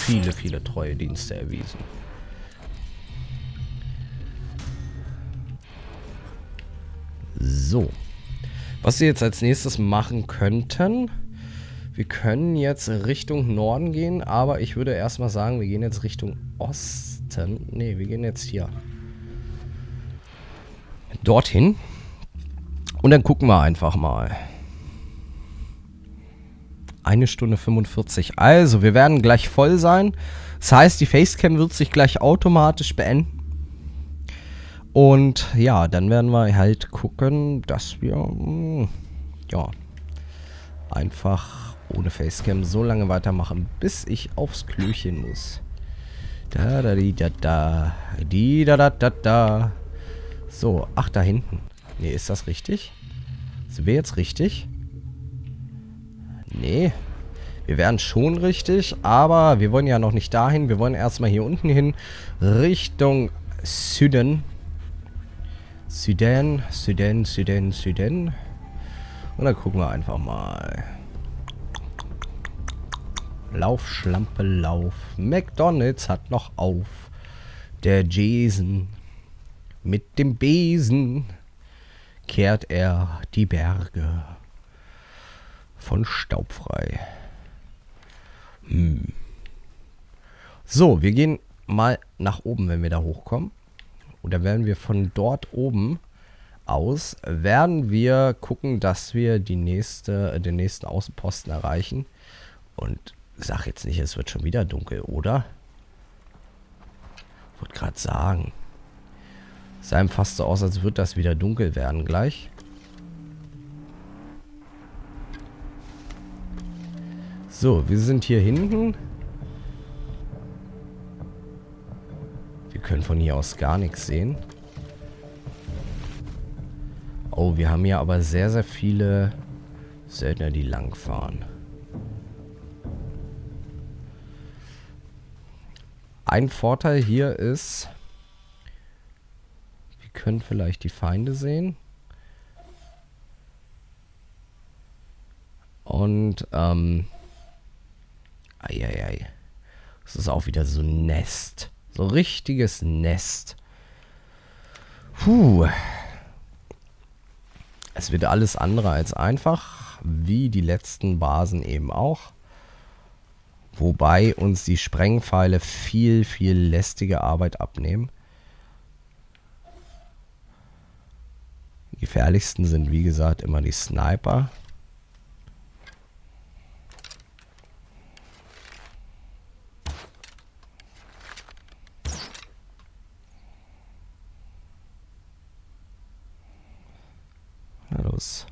viele, viele treue Dienste erwiesen. So. Was wir jetzt als nächstes machen könnten... Wir können jetzt Richtung Norden gehen, aber ich würde erstmal sagen, wir gehen jetzt Richtung Osten. Ne, wir gehen jetzt hier. Dorthin. Und dann gucken wir einfach mal. 1 Stunde 45. Also, wir werden gleich voll sein. Das heißt, die Facecam wird sich gleich automatisch beenden. Und ja, dann werden wir halt gucken, dass wir ja einfach ohne Facecam so lange weitermachen, bis ich aufs Klöchen muss. Da da di da da. Di da da da da. So, ach, da hinten. Nee, ist das richtig? Sind wir jetzt richtig? Nee. Wir wären schon richtig, aber wir wollen ja noch nicht dahin. Wir wollen erstmal hier unten hin. Richtung Süden. Süden. Und dann gucken wir einfach mal. Lauf, Schlampe, lauf. McDonald's hat noch auf. Der Jason mit dem Besen kehrt er die Berge von Staub frei. So, wir gehen mal nach oben, wenn wir da hochkommen. Oder werden wir von dort oben aus, werden wir gucken, dass wir den nächsten Außenposten erreichen. Und sag jetzt nicht, es wird schon wieder dunkel, oder? Ich wollte gerade sagen. Es sah ihm fast so aus, als würde das wieder dunkel werden gleich. So, wir sind hier hinten. Wir können von hier aus gar nichts sehen. Oh, wir haben hier aber sehr, sehr viele Söldner, die langfahren. Ein Vorteil hier ist, wir können vielleicht die Feinde sehen. Und, eieiei. Das ist auch wieder so ein Nest. So ein richtiges Nest. Puh. Es wird alles andere als einfach, wie die letzten Basen eben auch. Wobei uns die Sprengpfeile viel, viel lästige Arbeit abnehmen. Die gefährlichsten sind, wie gesagt, immer die Sniper. Na los.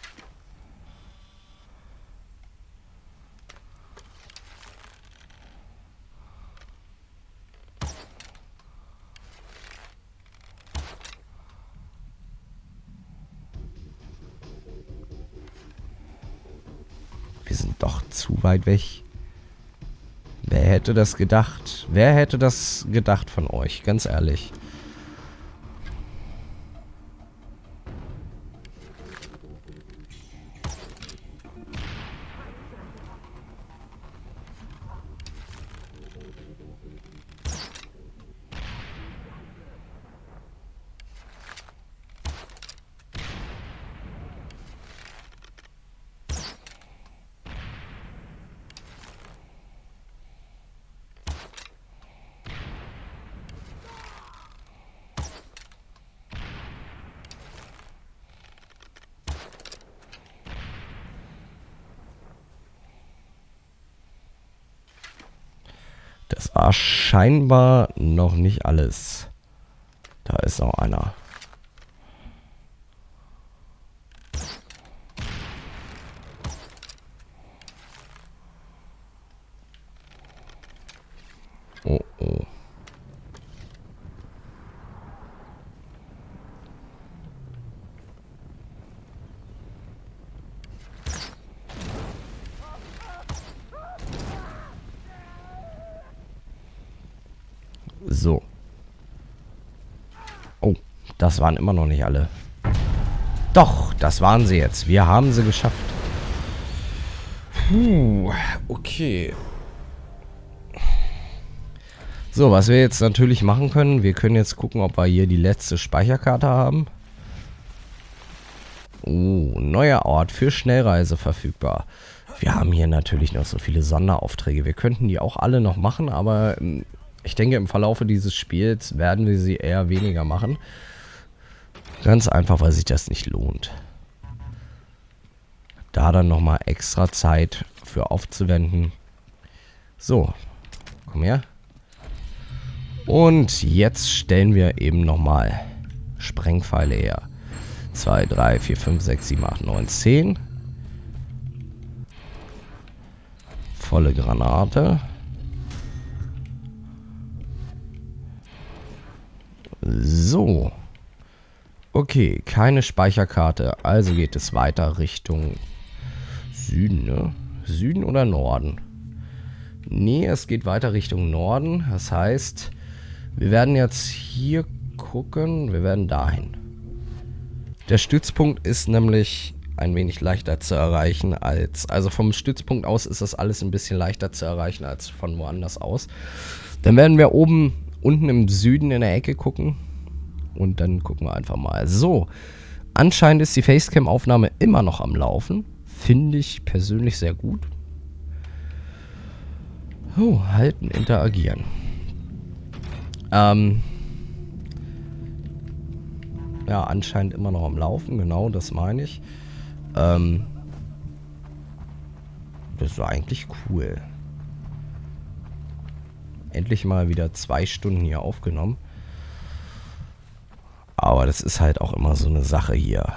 Wir sind doch zu weit weg. Wer hätte das gedacht? Wer hätte das gedacht von euch? Ganz ehrlich. Das war scheinbar noch nicht alles. Da ist noch einer. Oh, oh. So. Oh, das waren immer noch nicht alle. Doch, das waren sie jetzt. Wir haben sie geschafft. Puh, okay. So, was wir jetzt natürlich machen können, wir können jetzt gucken, ob wir hier die letzte Speicherkarte haben. Oh, neuer Ort für Schnellreise verfügbar. Wir haben hier natürlich noch so viele Sonderaufträge. Wir könnten die auch alle noch machen, aber ich denke, im Verlaufe dieses Spiels werden wir sie eher weniger machen. Ganz einfach, weil sich das nicht lohnt. Da dann nochmal extra Zeit für aufzuwenden. So, komm her. Und jetzt stellen wir eben nochmal Sprengpfeile her. 2, 3, 4, 5, 6, 7, 8, 9, 10. Volle Granate. So. Okay, keine Speicherkarte. Also geht es weiter Richtung Süden, ne? Süden oder Norden? Nee, es geht weiter Richtung Norden. Das heißt, wir werden jetzt hier gucken. Wir werden dahin. Der Stützpunkt ist nämlich ein wenig leichter zu erreichen als... Also vom Stützpunkt aus ist das alles ein bisschen leichter zu erreichen als von woanders aus. Dann werden wir unten im Süden in der Ecke gucken. Und dann gucken wir einfach mal. So, anscheinend ist die Facecam-Aufnahme immer noch am Laufen. Finde ich persönlich sehr gut. Oh, halten, interagieren. Ja, anscheinend immer noch am Laufen, genau, das meine ich. Das war eigentlich cool. Endlich mal wieder 2 Stunden hier aufgenommen. Aber das ist halt auch immer so eine Sache hier.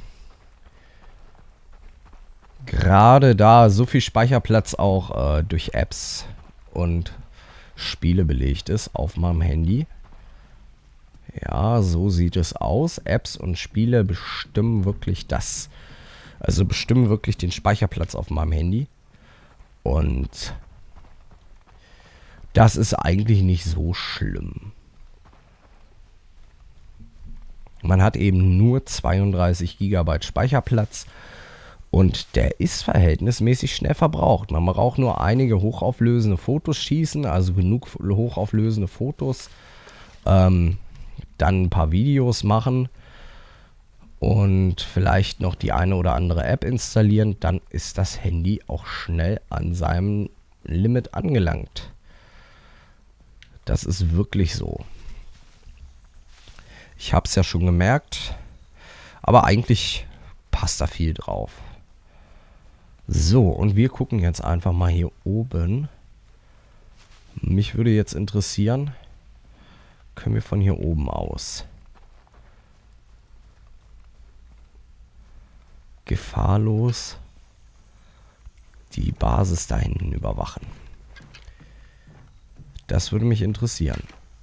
Gerade da so viel Speicherplatz auch durch Apps und Spiele belegt ist auf meinem Handy. Ja, so sieht es aus. Apps und Spiele bestimmen wirklich das. Also bestimmen wirklich den Speicherplatz auf meinem Handy. Und das ist eigentlich nicht so schlimm. Man hat eben nur 32 GB Speicherplatz. Und der ist verhältnismäßig schnell verbraucht. Man braucht nur einige hochauflösende Fotos schießen, also genug hochauflösende Fotos. Dann ein paar Videos machen und vielleicht noch die eine oder andere App installieren. Dann ist das Handy auch schnell an seinem Limit angelangt. Das ist wirklich so. Ich habe es ja schon gemerkt, aber eigentlich passt da viel drauf. So, und wir gucken jetzt einfach mal hier oben. Mich würde jetzt interessieren, können wir von hier oben aus gefahrlos die Basis da hinten überwachen? Das würde mich interessieren.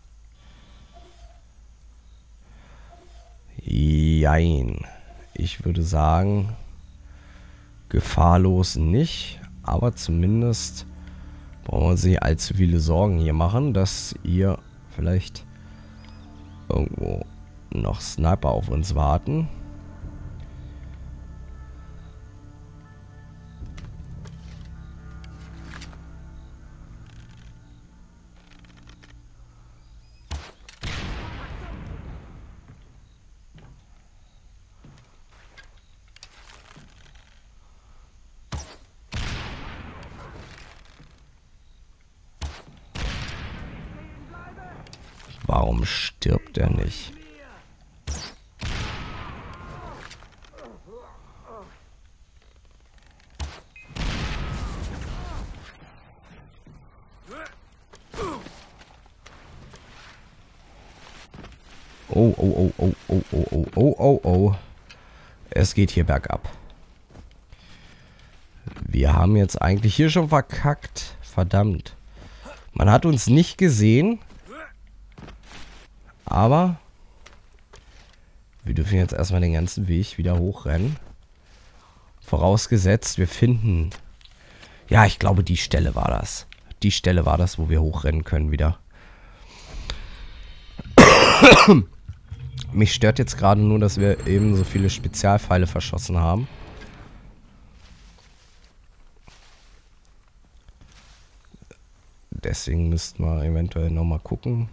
Jein. Ich würde sagen, gefahrlos nicht, aber zumindest brauchen wir sich allzu viele Sorgen hier machen, dass ihr vielleicht irgendwo noch Sniper auf uns warten. Warum stirbt er nicht? Oh, oh, oh, oh, oh, oh, oh, oh, oh, oh. Es geht hier bergab. Wir haben jetzt eigentlich hier schon verkackt. Verdammt. Man hat uns nicht gesehen. Aber wir dürfen jetzt erstmal den ganzen Weg wieder hochrennen. Vorausgesetzt, wir finden... Ja, ich glaube, die Stelle war das. Die Stelle war das, wo wir hochrennen können wieder. Mich stört jetzt gerade nur, dass wir eben so viele Spezialpfeile verschossen haben. Deswegen müssten wir eventuell nochmal gucken.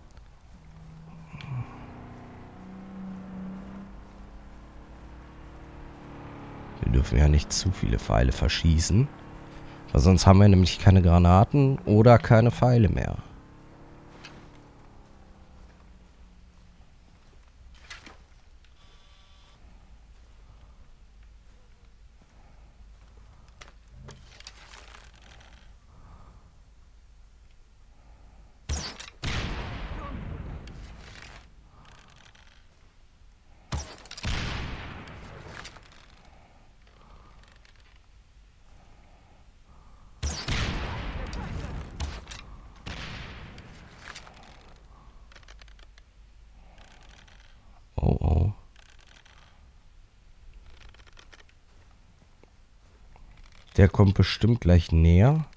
Wir dürfen ja nicht zu viele Pfeile verschießen. Weil sonst haben wir nämlich keine Granaten oder keine Pfeile mehr. Oh oh. Der kommt bestimmt gleich näher.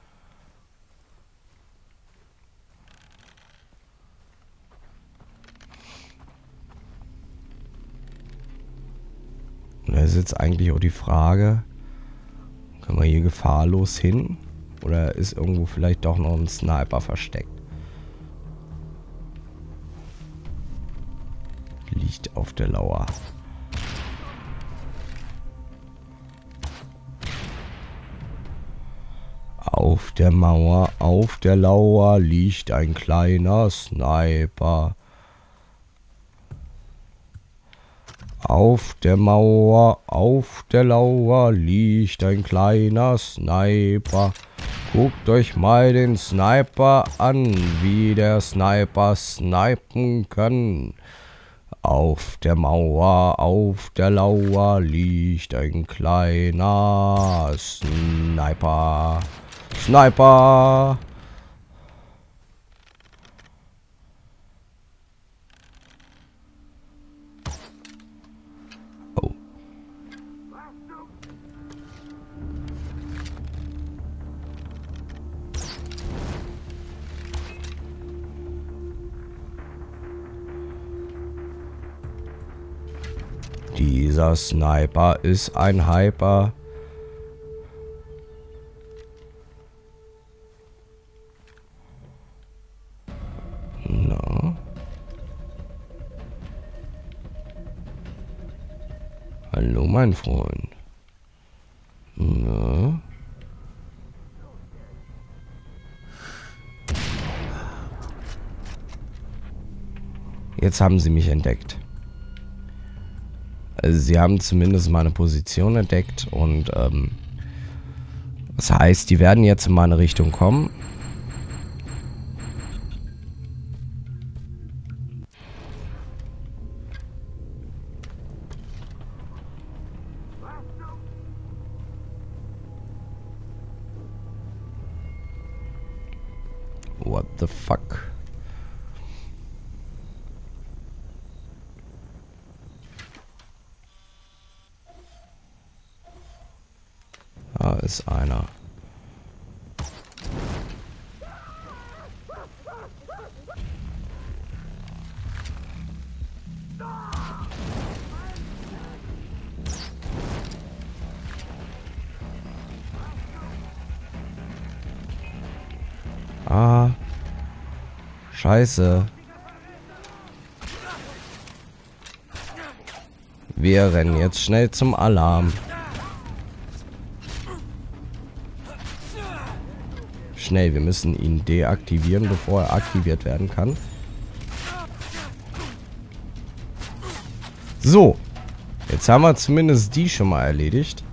Und da ist jetzt eigentlich auch die Frage, können wir hier gefahrlos hin? Oder ist irgendwo vielleicht doch noch ein Sniper versteckt? Liegt auf der Lauer. Auf der Mauer, auf der Lauer liegt ein kleiner Sniper. Auf der Mauer, auf der Lauer liegt ein kleiner Sniper. Guckt euch mal den Sniper an, wie der Sniper snipen kann. Auf der Mauer, auf der Lauer liegt ein kleiner Sniper. Sniper! Oh. Dieser Sniper ist ein Hyper. Na? Hallo, mein Freund. Na? Jetzt haben sie mich entdeckt. Also sie haben zumindest meine Position entdeckt und das heißt, die werden jetzt in meine Richtung kommen. What the fuck? Da ist einer. Ah. Scheiße. Wir rennen jetzt schnell zum Alarm. Schnell, wir müssen ihn deaktivieren, bevor er aktiviert werden kann. So. Jetzt haben wir zumindest die schon mal erledigt.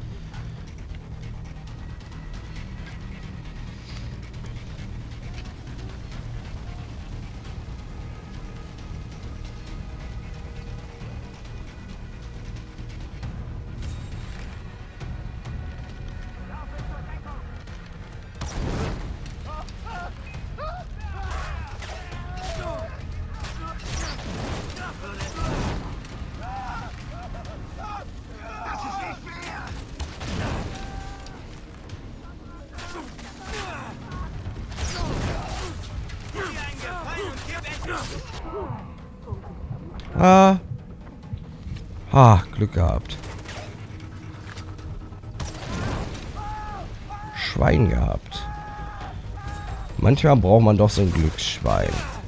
Glück gehabt. Schwein gehabt. Manchmal braucht man doch so ein Glücksschwein.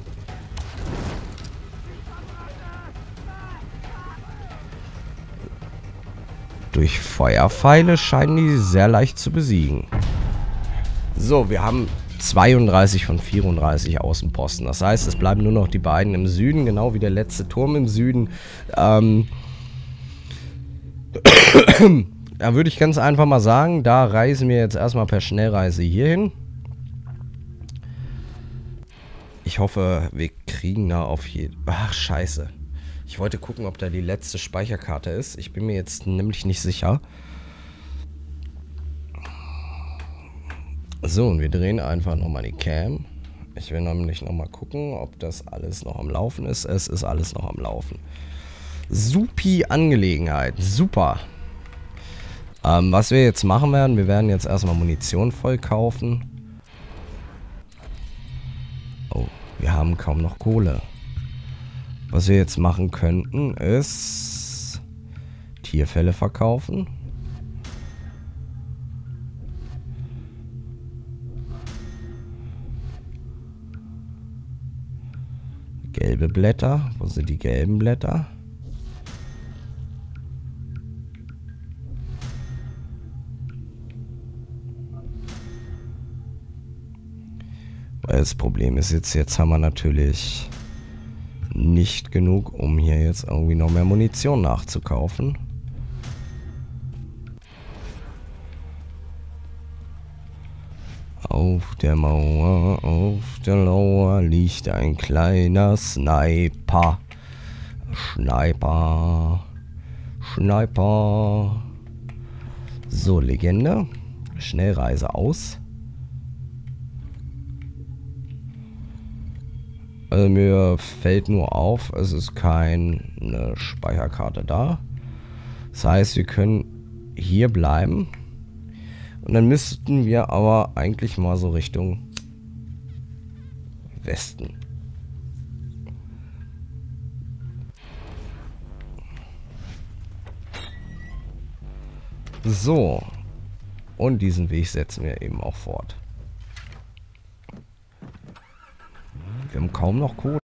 Durch Feuerpfeile scheinen die sehr leicht zu besiegen. So, wir haben 32 von 34 Außenposten. Das heißt, es bleiben nur noch die beiden im Süden, genau wie der letzte Turm im Süden. Da würde ich ganz einfach mal sagen, da reisen wir jetzt erstmal per Schnellreise hierhin. Ich hoffe, wir kriegen da auf jeden... Ach, scheiße. Ich wollte gucken, ob da die letzte Speicherkarte ist. Ich bin mir jetzt nämlich nicht sicher. So, und wir drehen einfach nochmal die Cam. Ich will nämlich nochmal gucken, ob das alles noch am Laufen ist. Es ist alles noch am Laufen. Supi Angelegenheit. Super. Was wir jetzt machen werden, wir werden jetzt erstmal Munition voll kaufen. Oh, wir haben kaum noch Kohle. Was wir jetzt machen könnten, ist Tierfelle verkaufen. Gelbe Blätter. Wo sind die gelben Blätter? Weil das Problem ist jetzt haben wir natürlich nicht genug, um hier jetzt irgendwie noch mehr Munition nachzukaufen. Auf der Mauer, auf der Lauer liegt ein kleiner Sniper. Sniper. Sniper. So, Legende. Schnellreise aus. Also mir fällt nur auf, es ist keine Speicherkarte da. Das heißt, wir können hier bleiben. Und dann müssten wir aber eigentlich mal so Richtung Westen. So. Und diesen Weg setzen wir eben auch fort. Wir haben kaum noch Kohle.